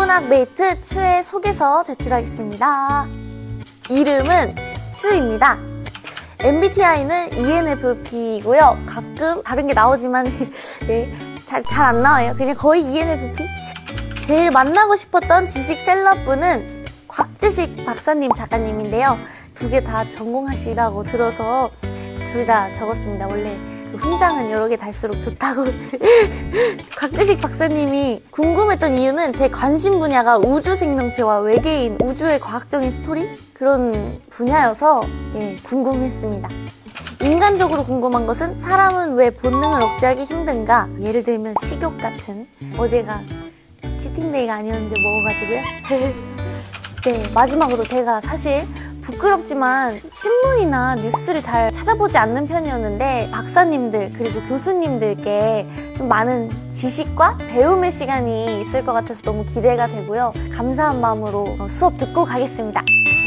천문학 메이트 추의 소개서 제출하겠습니다. 이름은 추입니다. MBTI는 ENFP이고요. 가끔 다른 게 나오지만 네, 잘 안 나와요. 그냥 거의 ENFP? 제일 만나고 싶었던 지식 셀럽분은 곽지식 박사님 작가님인데요. 두 개 다 전공하시라고 들어서 둘 다 적었습니다. 원래 훈장은 여러 개 달수록 좋다고. 곽지식 박사님이 궁금했던 이유는 제 관심 분야가 우주 생명체와 외계인, 우주의 과학적인 스토리? 그런 분야여서 예, 궁금했습니다. 인간적으로 궁금한 것은 사람은 왜 본능을 억제하기 힘든가? 예를 들면 식욕 같은. 어제가 치팅데이가 아니었는데 먹어가지고요. 네, 마지막으로 제가 사실 부끄럽지만 신문이나 뉴스를 잘 찾아보지 않는 편이었는데 박사님들 그리고 교수님들께 좀 많은 지식과 배움의 시간이 있을 것 같아서 너무 기대가 되고요. 감사한 마음으로 수업 듣고 가겠습니다.